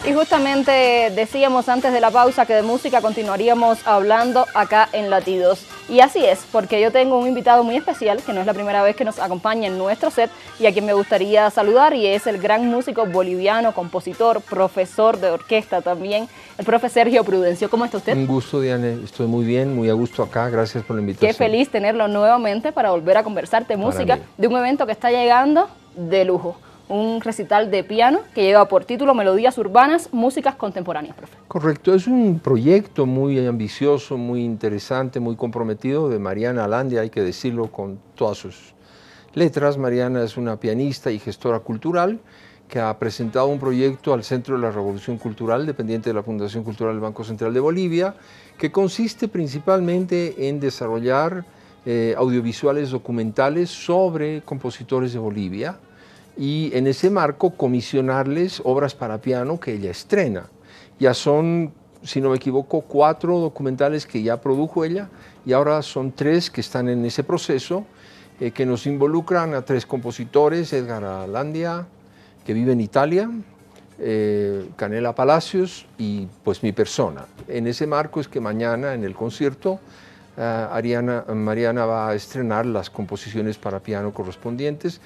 Y justamente decíamos antes de la pausa que de música continuaríamos hablando acá en Latidos. Y así es, porque yo tengo un invitado muy especial, que no es la primera vez que nos acompaña en nuestro set, y a quien me gustaría saludar, y es el gran músico boliviano, compositor, profesor de orquesta también, el profe Sergio Prudencio. ¿Cómo está usted? Un gusto, Diane. Estoy muy bien, muy a gusto acá. Gracias por la invitación. Qué feliz tenerlo nuevamente para volver a conversar de música, de un evento que está llegando de lujo. Un recital de piano que lleva por título Melodías Urbanas, Músicas Contemporáneas, profe. Correcto, es un proyecto muy ambicioso, muy interesante, muy comprometido de Mariana Alandia, hay que decirlo con todas sus letras. Mariana es una pianista y gestora cultural que ha presentado un proyecto al Centro de la Revolución Cultural, dependiente de la Fundación Cultural del Banco Central de Bolivia, que consiste principalmente en desarrollar audiovisuales documentales sobre compositores de Bolivia, y en ese marco comisionarles obras para piano que ella estrena. Ya son, si no me equivoco, 4 documentales que ya produjo ella, y ahora son 3 que están en ese proceso, que nos involucran a 3 compositores: Edgar Alandia, que vive en Italia, Canela Palacios y pues mi persona. En ese marco es que mañana en el concierto Mariana va a estrenar las composiciones para piano correspondientes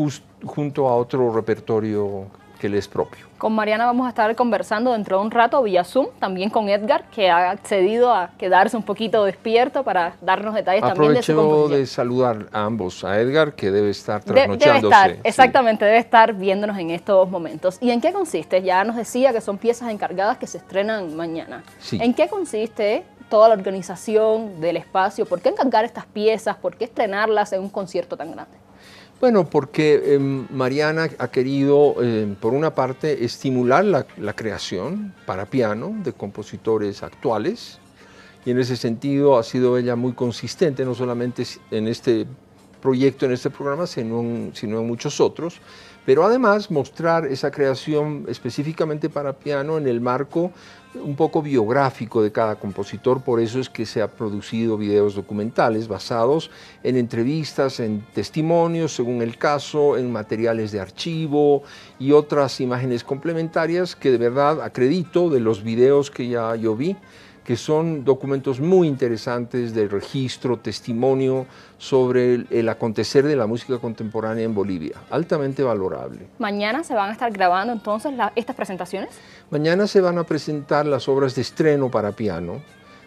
junto a otro repertorio que le es propio. Con Mariana vamos a estar conversando dentro de un rato vía Zoom, también con Edgar, que ha accedido a quedarse un poquito despierto para darnos detalles también de su composición. Aprovecho de saludar a ambos, a Edgar, que debe estar trasnochándose. Debe estar, exactamente, sí. Debe estar viéndonos en estos momentos. ¿Y en qué consiste? Ya nos decía que son piezas encargadas que se estrenan mañana. Sí. ¿En qué consiste toda la organización del espacio? ¿Por qué encargar estas piezas? ¿Por qué estrenarlas en un concierto tan grande? Bueno, porque Mariana ha querido, por una parte, estimular la creación para piano de compositores actuales, y en ese sentido ha sido ella muy consistente, no solamente en este proyecto, en este programa, sino en muchos otros, pero además mostrar esa creación específicamente para piano en el marco un poco biográfico de cada compositor. Por eso es que se ha producido videos documentales basados en entrevistas, en testimonios, según el caso, en materiales de archivo y otras imágenes complementarias que de verdad acredito de los videos que ya yo vi, que son documentos muy interesantes de registro, testimonio sobre el acontecer de la música contemporánea en Bolivia, altamente valorable. ¿Mañana se van a estar grabando entonces estas presentaciones? Mañana se van a presentar las obras de estreno para piano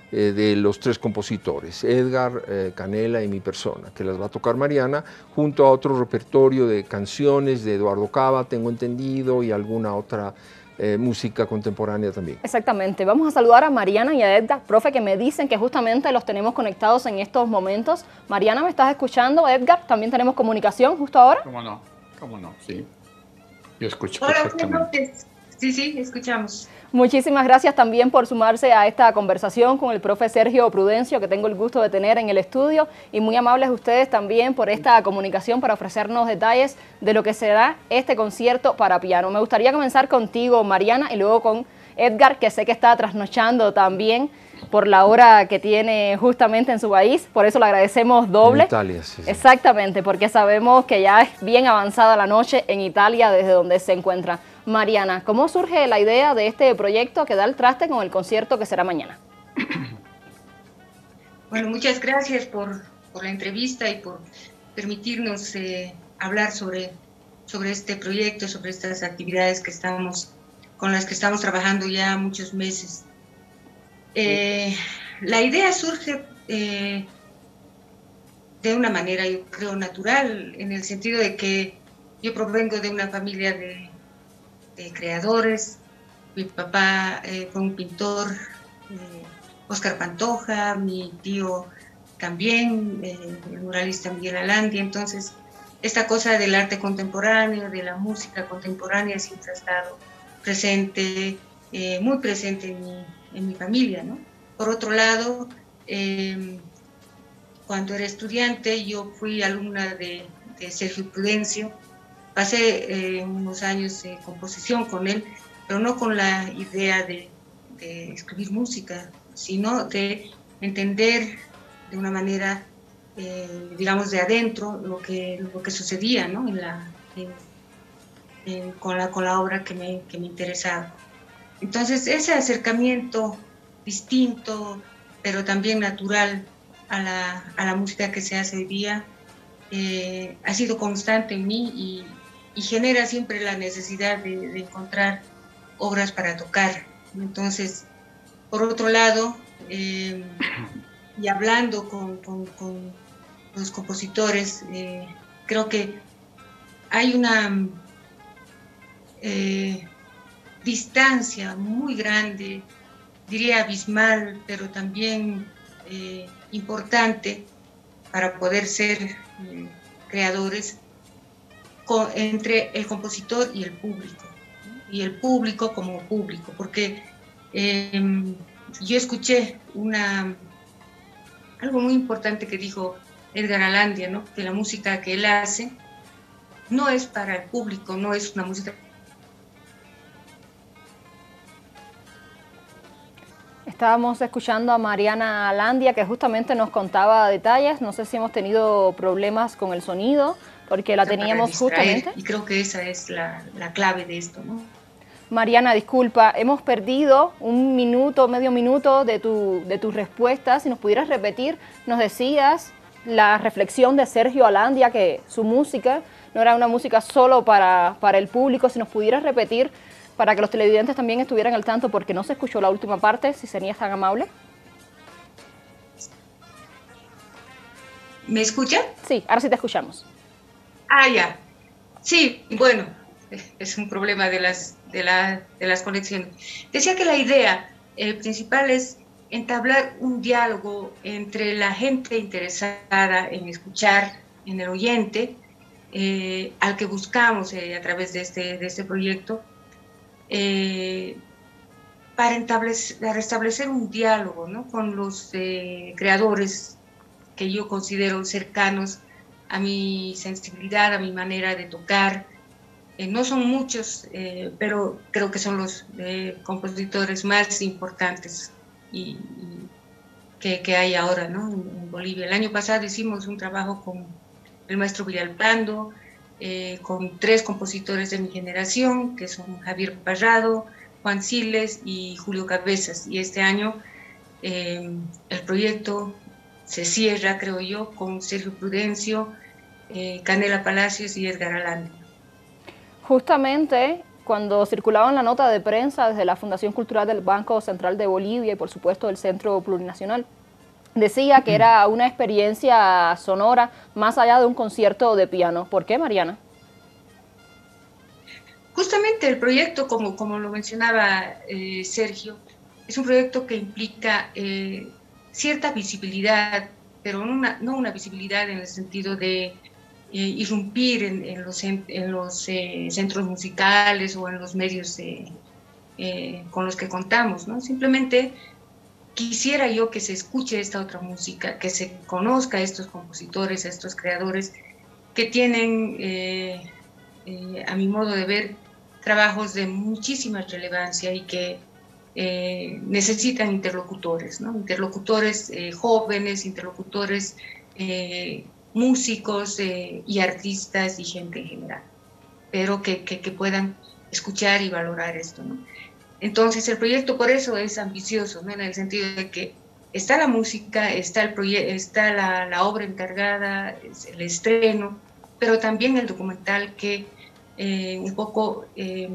de los 3 compositores, Edgar, Canela y mi persona, que las va a tocar Mariana, junto a otro repertorio de canciones de Eduardo Cava, tengo entendido, y alguna otra música contemporánea también. Exactamente. Vamos a saludar a Mariana y a Edgar, profe, que me dicen que justamente los tenemos conectados en estos momentos. Mariana, ¿me estás escuchando? Edgar, ¿también tenemos comunicación justo ahora? ¿Cómo no? ¿Cómo no? Sí. Yo escucho Hola, perfectamente. Sí, escuchamos. Muchísimas gracias también por sumarse a esta conversación con el profe Sergio Prudencio, que tengo el gusto de tener en el estudio, y muy amables ustedes también por esta comunicación para ofrecernos detalles de lo que será este concierto para piano. Me gustaría comenzar contigo, Mariana, y luego con Edgar, que sé que está trasnochando también por la hora que tiene justamente en su país, por eso le agradecemos doble. En Italia, sí. Exactamente, porque sabemos que ya es bien avanzada la noche en Italia desde donde se encuentra. Mariana, ¿cómo surge la idea de este proyecto que da el traste con el concierto que será mañana? Bueno, muchas gracias por la entrevista y por permitirnos hablar sobre este proyecto, sobre estas actividades con las que estamos trabajando ya muchos meses. La idea surge de una manera, yo creo, natural, en el sentido de que yo provengo de una familia de creadores. Mi papá fue un pintor, Óscar Pantoja, mi tío también, el muralista Miguel Alandia. Entonces, esta cosa del arte contemporáneo, de la música contemporánea, siempre ha estado presente, muy presente en mi familia, ¿no? Por otro lado, cuando era estudiante, yo fui alumna de Sergio Prudencio. Pasé unos años de composición con él, pero no con la idea de escribir música, sino de entender de una manera, digamos, de adentro lo que sucedía, ¿no? con la obra que me interesaba. Entonces, ese acercamiento distinto, pero también natural a la música que se hace hoy día, ha sido constante en mí y genera siempre la necesidad de encontrar obras para tocar. Entonces, por otro lado, y hablando con los compositores, creo que hay una distancia muy grande, diría abismal, pero también importante para poder ser creadores entre el compositor y el público como público, porque yo escuché algo muy importante que dijo Edgar Alandia, ¿no? Que la música que él hace no es para el público, no es una música. Estábamos escuchando a Mariana Alandia, que justamente nos contaba detalles. No sé si hemos tenido problemas con el sonido, porque la teníamos justamente. Y creo que esa es la clave de esto, ¿no? Mariana, disculpa, hemos perdido un minuto, medio minuto de tu respuesta. Si nos pudieras repetir, nos decías la reflexión de Sergio Alandia, que su música no era una música solo para el público. Si nos pudieras repetir, para que los televidentes también estuvieran al tanto, porque no se escuchó la última parte, si serías tan amable. ¿Me escucha? Sí, ahora sí te escuchamos. Ah, ya. Sí, bueno, es un problema de las conexiones. Decía que la idea principal es entablar un diálogo entre la gente interesada en escuchar, en el oyente, al que buscamos a través de este proyecto, para restablecer un diálogo, ¿no? Con los creadores que yo considero cercanos a mi sensibilidad, a mi manera de tocar. No son muchos, pero creo que son los compositores más importantes que hay ahora, ¿no? En Bolivia. El año pasado hicimos un trabajo con el maestro Villalpando, con 3 compositores de mi generación, que son Javier Parrado, Juan Siles y Julio Cabezas. Y este año el proyecto se cierra, creo yo, con Sergio Prudencio, Canela Palacios y Edgar Alandia. Justamente cuando circulaba en la nota de prensa desde la Fundación Cultural del Banco Central de Bolivia y por supuesto del Centro Plurinacional, decía que era una experiencia sonora más allá de un concierto de piano. ¿Por qué, Mariana? Justamente el proyecto, como lo mencionaba Sergio, es un proyecto que implica cierta visibilidad, pero no una visibilidad en el sentido de irrumpir en los centros musicales o en los medios con los que contamos, ¿no? Simplemente quisiera yo que se escuche esta otra música, que se conozca a estos compositores, a estos creadores que tienen, a mi modo de ver, trabajos de muchísima relevancia y que necesitan interlocutores, ¿no? Interlocutores jóvenes, interlocutores músicos y artistas y gente en general, pero que puedan escuchar y valorar esto, ¿no? Entonces el proyecto por eso es ambicioso, ¿no? En el sentido de que está la música, está la obra encargada, el estreno, pero también el documental que un poco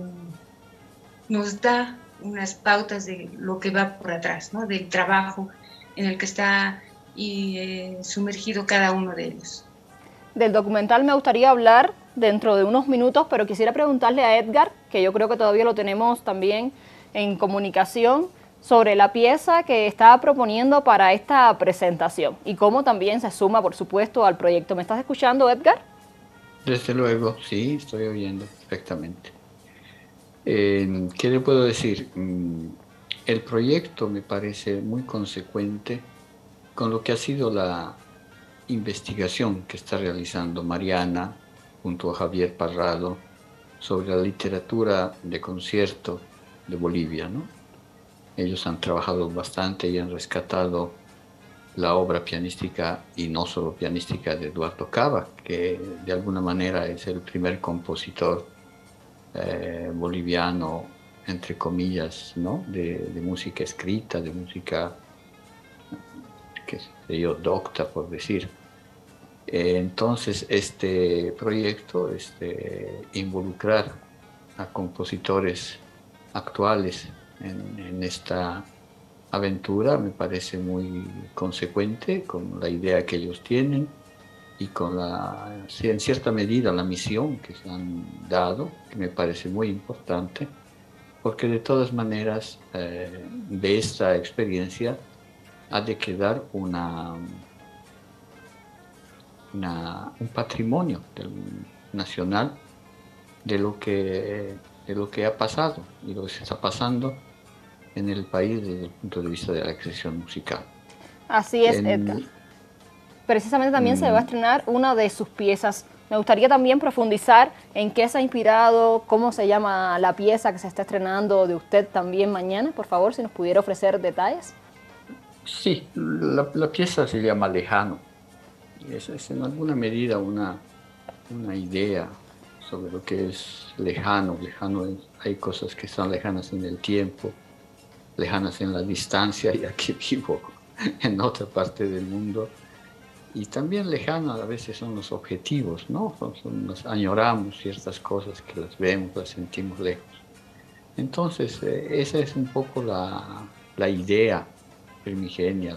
nos da unas pautas de lo que va por atrás, ¿no? Del trabajo en el que está sumergido cada uno de ellos. Del documental me gustaría hablar dentro de unos minutos, pero quisiera preguntarle a Edgar, que yo creo que todavía lo tenemos también en comunicación, sobre la pieza que está proponiendo para esta presentación y cómo también se suma, por supuesto, al proyecto. ¿Me estás escuchando, Edgar? Desde luego, sí, estoy oyendo perfectamente. ¿Qué le puedo decir? El proyecto me parece muy consecuente con lo que ha sido la investigación que está realizando Mariana junto a Javier Parrado sobre la literatura de concierto de Bolivia, ¿no? Ellos han trabajado bastante y han rescatado la obra pianística, y no solo pianística, de Eduardo Cava, que de alguna manera es el primer compositor boliviano entre comillas, ¿no? de música escrita, de música, qué sé yo, docta, por decir. Entonces, este proyecto, involucrar a compositores actuales en esta aventura me parece muy consecuente con la idea que ellos tienen y con en cierta medida la misión que se han dado, que me parece muy importante, porque de todas maneras de esta experiencia ha de quedar un patrimonio nacional de lo que ha pasado y lo que se está pasando en el país desde el punto de vista de la creación musical. Así es, Edgar. Precisamente también se va a estrenar una de sus piezas. Me gustaría también profundizar en qué se ha inspirado, cómo se llama la pieza que se está estrenando de usted también mañana. Por favor, si nos pudiera ofrecer detalles. Sí, la pieza se llama Lejano. Es en alguna medida una idea sobre lo que es lejano. Hay cosas que son lejanas en el tiempo, lejanas en la distancia, y aquí vivo en otra parte del mundo. Y también lejanas a veces son los objetivos, ¿no? Nos añoramos ciertas cosas que las vemos, las sentimos lejos. Entonces, esa es un poco la idea primigenia,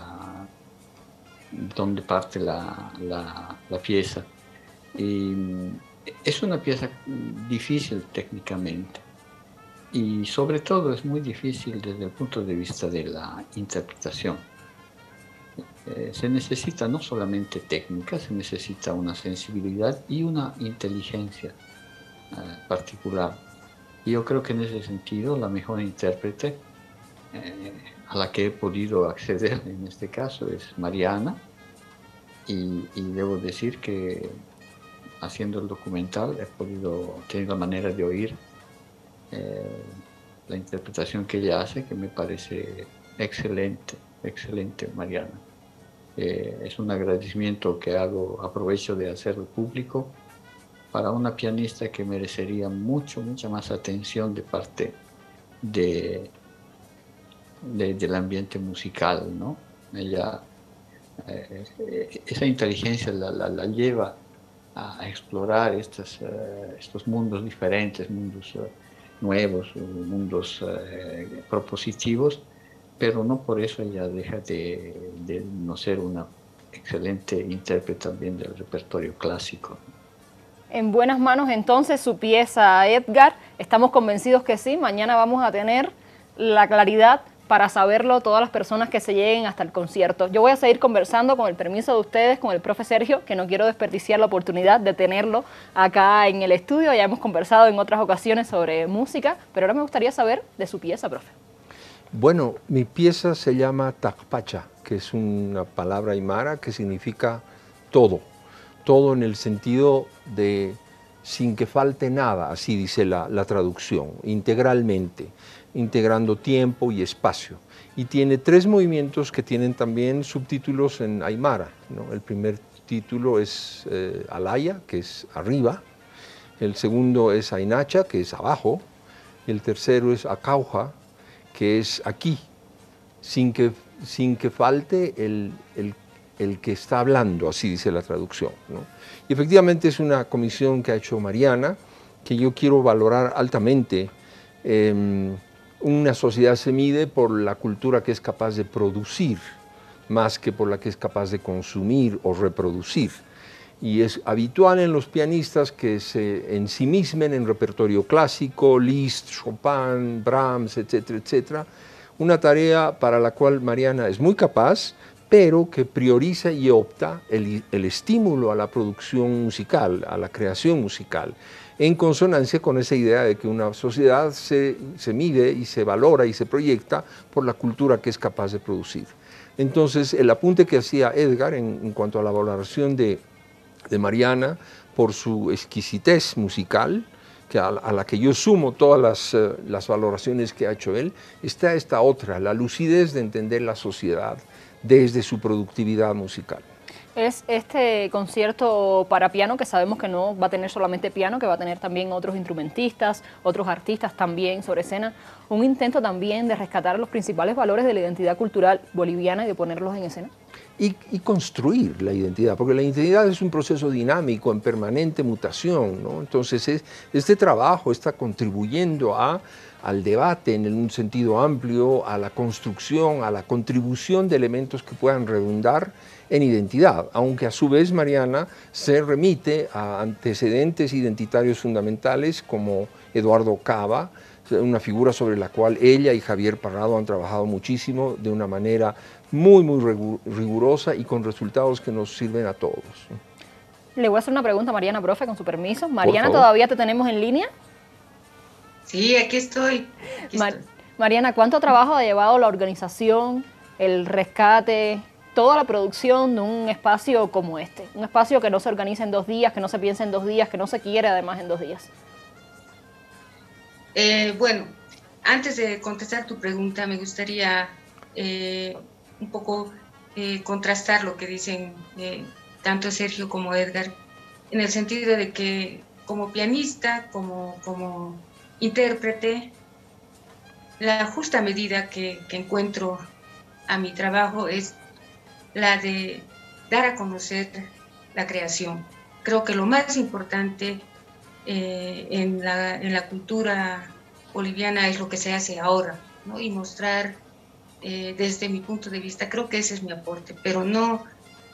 donde parte la pieza. Y es una pieza difícil técnicamente y sobre todo es muy difícil desde el punto de vista de la interpretación. Se necesita no solamente técnica, se necesita una sensibilidad y una inteligencia particular. Y yo creo que en ese sentido la mejor intérprete a la que he podido acceder en este caso es Mariana, y debo decir que haciendo el documental he tenido la manera de oír la interpretación que ella hace, que me parece excelente, Mariana. Es un agradecimiento que aprovecho de hacer al público para una pianista que merecería mucha más atención de parte del ambiente musical, ¿no? Ella, esa inteligencia la lleva a explorar estos mundos diferentes, mundos nuevos, mundos propositivos, pero no por eso ella deja de no ser una excelente intérprete también del repertorio clásico. En buenas manos entonces su pieza, Edgar. Estamos convencidos que sí. Mañana vamos a tener la claridad para saberlo todas las personas que se lleguen hasta el concierto. Yo voy a seguir conversando, con el permiso de ustedes, con el profe Sergio, que no quiero desperdiciar la oportunidad de tenerlo acá en el estudio. Ya hemos conversado en otras ocasiones sobre música, pero ahora me gustaría saber de su pieza, profe. Bueno, mi pieza se llama Tacpacha, que es una palabra aymara que significa todo. Todo en el sentido de sin que falte nada, así dice la traducción, integralmente, integrando tiempo y espacio. Y tiene 3 movimientos que tienen también subtítulos en aymara, ¿no? El primer título es Alaya, que es arriba, el segundo es Ainacha, que es abajo, y el tercero es Acauja, que es aquí, sin que falte el que está hablando, así dice la traducción, ¿no? Y efectivamente es una comisión que ha hecho Mariana, que yo quiero valorar altamente. Una sociedad se mide por la cultura que es capaz de producir, más que por la que es capaz de consumir o reproducir. Y es habitual en los pianistas que se ensimismen en repertorio clásico, Liszt, Chopin, Brahms, etcétera, etcétera. Una tarea para la cual Mariana es muy capaz, pero que prioriza y opta el estímulo a la producción musical, a la creación musical, en consonancia con esa idea de que una sociedad se mide y se valora y se proyecta por la cultura que es capaz de producir. Entonces, el apunte que hacía Edgar en cuanto a la valoración de Mariana por su exquisitez musical, a la que yo sumo todas las valoraciones que ha hecho él, está esta otra, la lucidez de entender la sociedad desde su productividad musical. Es este concierto para piano que sabemos que no va a tener solamente piano, que va a tener también otros instrumentistas, otros artistas también sobre escena. Un intento también de rescatar los principales valores de la identidad cultural boliviana y de ponerlos en escena. Y construir la identidad, porque la identidad es un proceso dinámico, en permanente mutación, ¿no? Entonces, este trabajo está contribuyendo al debate en un sentido amplio, a la construcción, a la contribución de elementos que puedan redundar en identidad, aunque a su vez Mariana se remite a antecedentes identitarios fundamentales como Eduardo Cava, una figura sobre la cual ella y Javier Parrado han trabajado muchísimo de una manera muy rigurosa y con resultados que nos sirven a todos. Le voy a hacer una pregunta a Mariana, profe, con su permiso. Mariana, ¿todavía te tenemos en línea? Sí, aquí estoy. Mariana, ¿cuánto trabajo ha llevado la organización, el rescate, toda la producción de un espacio como este? Un espacio que no se organiza en 2 días, que no se piensa en 2 días, que no se quiere además en 2 días. Bueno, antes de contestar tu pregunta, me gustaría un poco contrastar lo que dicen tanto Sergio como Edgar, en el sentido de que como pianista, como intérprete, la justa medida que encuentro a mi trabajo es la de dar a conocer la creación. Creo que lo más importante en la cultura boliviana es lo que se hace ahora, ¿no? Y mostrar desde mi punto de vista, creo que ese es mi aporte, pero no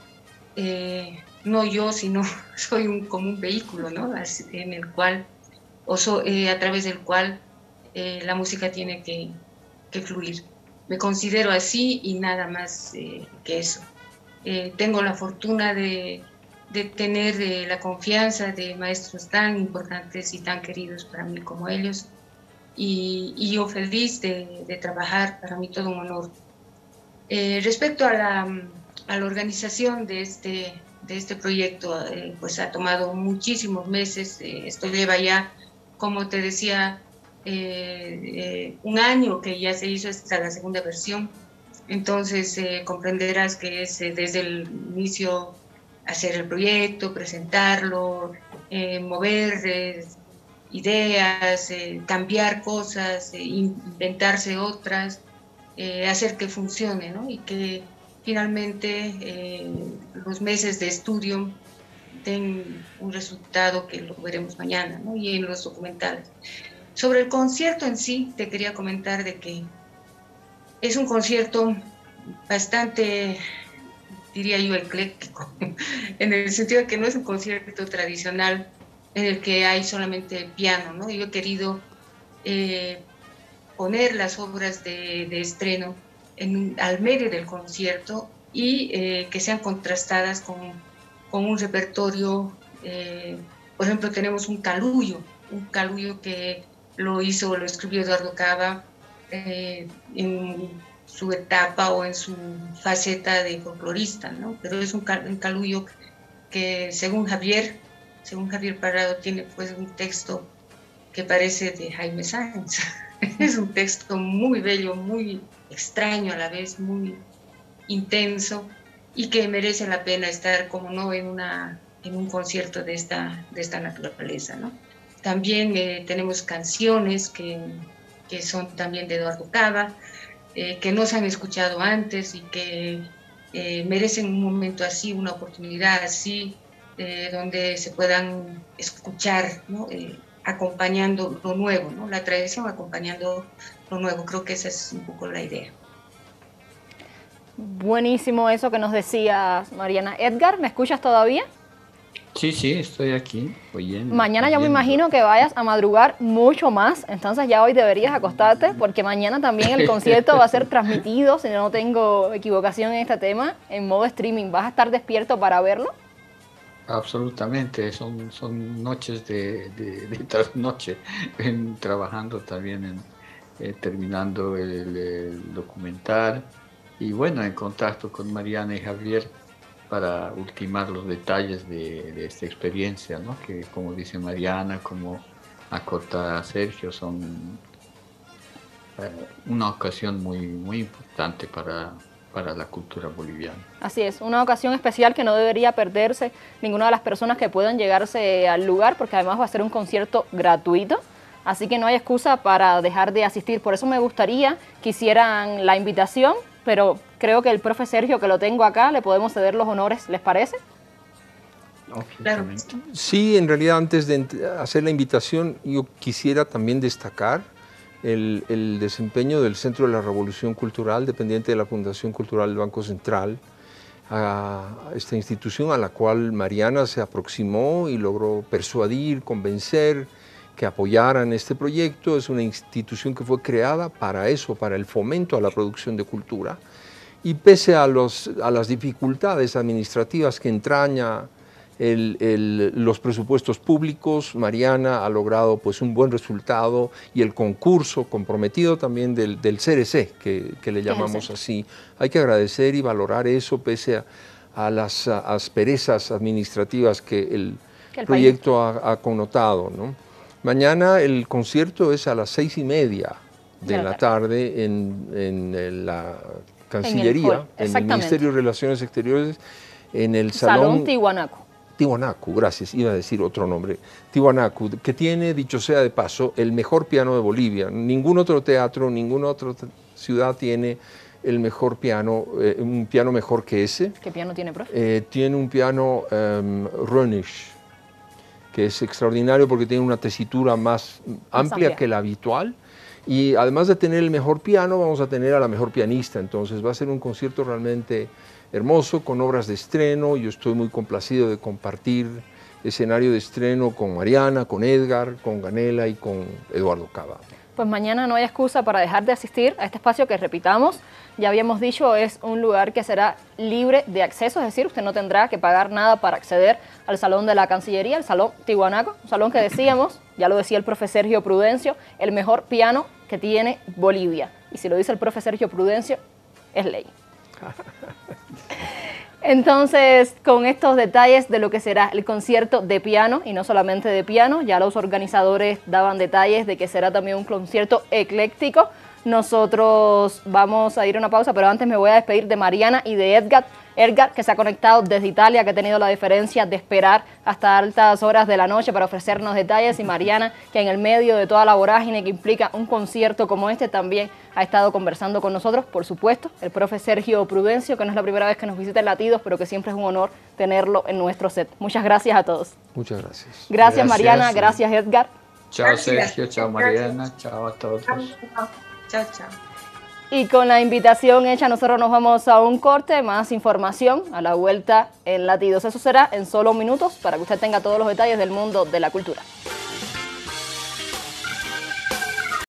yo, sino soy como un vehículo, ¿no? En el cual, a través del cual la música tiene que fluir. Me considero así y nada más que eso. Tengo la fortuna de tener la confianza de maestros tan importantes y tan queridos para mí como ellos, y yo feliz de trabajar, para mí todo un honor. Respecto a la organización de este proyecto, pues ha tomado muchísimos meses. Esto lleva ya, como te decía, 1 año que ya se hizo la segunda versión. Entonces comprenderás que es desde el inicio hacer el proyecto, presentarlo, mover ideas, cambiar cosas, inventarse otras, hacer que funcione, ¿no? Y que finalmente los meses de estudio den un resultado que lo veremos mañana, ¿no? Y en los documentales. Sobre el concierto en sí, te quería comentar de que es un concierto bastante, diría yo, ecléctico, en el sentido de que no es un concierto tradicional en el que hay solamente piano, ¿no? Yo he querido poner las obras de estreno al medio del concierto y que sean contrastadas con un repertorio. Por ejemplo, tenemos un calullo que lo escribió Eduardo Cava en su etapa o en su faceta de folclorista, ¿no? Pero es un calullo que según Javier Parrado tiene pues un texto que parece de Jaime Sáenz. Es un texto muy bello, muy extraño a la vez, muy intenso, y que merece la pena estar, como no, en un concierto de esta naturaleza, ¿no? También tenemos canciones que son también de Eduardo Cava, que no se han escuchado antes y que merecen un momento así, una oportunidad así, donde se puedan escuchar, ¿no? Acompañando lo nuevo, ¿no? La tradición acompañando lo nuevo. Creo que esa es un poco la idea. Buenísimo eso que nos decías, Mariana. Edgar, ¿me escuchas todavía? Sí, estoy aquí oyendo. Mañana yo me imagino que vayas a madrugar mucho más, entonces ya hoy deberías acostarte, porque mañana también el concierto va a ser transmitido, si no tengo equivocación en este tema, en modo streaming. ¿Vas a estar despierto para verlo? Absolutamente, son noches de trasnoche, trabajando también terminando el documental, y bueno, en contacto con Mariana y Javier para ultimar los detalles de esta experiencia, ¿no? Que, como dice Mariana, como acota Sergio, son una ocasión muy, muy importante para para la cultura boliviana. Así es, una ocasión especial que no debería perderse ninguna de las personas que puedan llegarse al lugar, porque además va a ser un concierto gratuito, así que no hay excusa para dejar de asistir. Por eso me gustaría que hicieran la invitación, pero creo que el profe Sergio, que lo tengo acá, le podemos ceder los honores, ¿les parece? Claro. Sí, en realidad antes de hacer la invitación yo quisiera también destacar el desempeño del Centro de la Revolución Cultural, dependiente de la Fundación Cultural del Banco Central, a esta institución a la cual Mariana se aproximó y logró persuadir, convencer que apoyaran este proyecto. Es una institución que fue creada para eso, para el fomento a la producción de cultura, y pese a las dificultades administrativas que entraña los presupuestos públicos, Mariana ha logrado pues un buen resultado, y el concurso comprometido también del CRC, que le llamamos así. Hay que agradecer y valorar eso pese a las asperezas administrativas que el proyecto ha connotado, ¿no? Mañana el concierto es a las 6:30 de la tarde en la Cancillería, en el Ministerio de Relaciones Exteriores, en el Salón Tiwanaku. Tiwanaku, gracias, iba a decir otro nombre, Tiwanaku, que tiene, dicho sea de paso, el mejor piano de Bolivia. Ningún otro teatro, ninguna otra ciudad tiene el mejor piano, un piano mejor que ese. ¿Qué piano tiene, profe? Tiene un piano Rönisch, que es extraordinario porque tiene una tesitura más amplia que la habitual, y además de tener el mejor piano, vamos a tener a la mejor pianista. Entonces va a ser un concierto realmente hermoso, con obras de estreno. Yo estoy muy complacido de compartir escenario de estreno con Mariana, con Edgar, con Ganela y con Eduardo Cava. Pues mañana no hay excusa para dejar de asistir a este espacio que, repitamos, ya habíamos dicho, es un lugar que será libre de acceso, es decir, usted no tendrá que pagar nada para acceder al Salón de la Cancillería, el Salón Tiwanaku, un salón que decíamos, ya lo decía el profe Sergio Prudencio, el mejor piano que tiene Bolivia. Y si lo dice el profe Sergio Prudencio, es ley. Entonces, con estos detalles de lo que será el concierto de piano, y no solamente de piano, ya los organizadores daban detalles de que será también un concierto ecléctico. Nosotros vamos a ir a una pausa, pero antes me voy a despedir de Mariana y de Edgar. Edgar, que se ha conectado desde Italia, que ha tenido la diferencia de esperar hasta altas horas de la noche para ofrecernos detalles, y Mariana, que en el medio de toda la vorágine que implica un concierto como este, también ha estado conversando con nosotros. Por supuesto, el profe Sergio Prudencio, que no es la primera vez que nos visita en Latidos, pero que siempre es un honor tenerlo en nuestro set. Muchas gracias a todos. Muchas gracias. Gracias Mariana, gracias Edgar. Chao Sergio, chao Mariana, chao a todos. Chao, chao. Y con la invitación hecha, nosotros nos vamos a un corte. Más información a la vuelta en Latidos. Eso será en solo minutos para que usted tenga todos los detalles del mundo de la cultura.